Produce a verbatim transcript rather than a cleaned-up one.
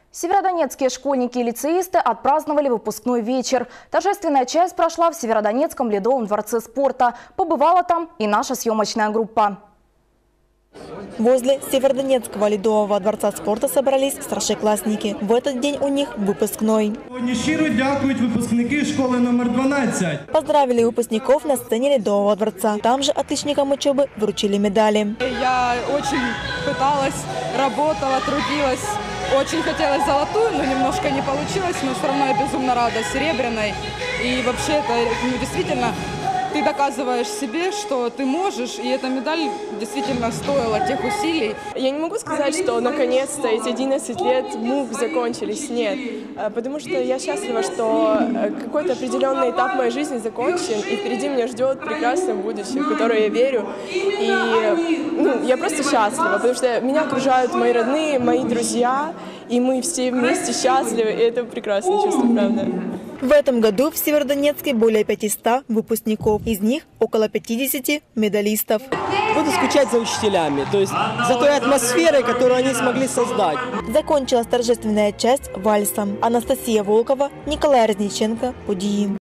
Северодонецкие школьники и лицеисты отпраздновали выпускной вечер. Торжественная часть прошла в Северодонецком Ледовом дворце спорта. Побывала там и наша съемочная группа. Возле Северодонецкого Ледового дворца спорта собрались старшеклассники. В этот день у них выпускной. Щиро дякують выпускники школы номер двенадцать. Поздравили выпускников на сцене Ледового дворца. Там же отличникам учебы вручили медали. Я очень пыталась, работала, трудилась. Очень хотелось золотую, но немножко не получилось. Но все равно я безумно рада серебряной. И вообще это ну, действительно... Ты доказываешь себе, что ты можешь, и эта медаль действительно стоила тех усилий. Я не могу сказать, что наконец-то эти одиннадцать лет мук закончились. Нет. Потому что я счастлива, что какой-то определенный этап моей жизни закончен, и впереди меня ждет прекрасное будущее, в которое я верю. И ну, я просто счастлива, потому что меня окружают мои родные, мои друзья, и мы все вместе счастливы, и это прекрасное чувство, правда. В этом году в Северодонецке более пятисот выпускников. Из них около пятидесяти медалистов. Буду скучать за учителями, то есть за той атмосферой, которую они смогли создать. Закончилась торжественная часть вальсом. Анастасия Волкова, Николай Разниченко, Подии.